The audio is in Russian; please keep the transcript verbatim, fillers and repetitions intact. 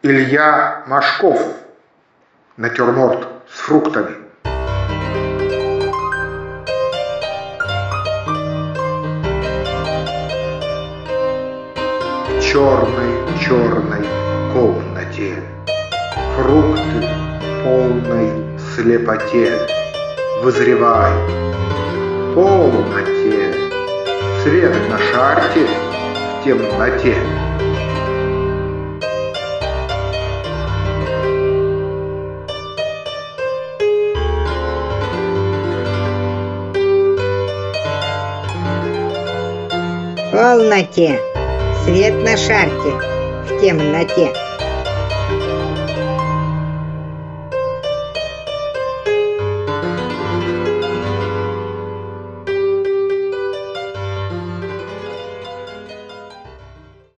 Илья Машков. Натюрморт с фруктами. В черной-черной комнате фрукты в полной слепоте вызревают. В полноте свет на шарте в темноте. В полноте свет на шарте в темноте.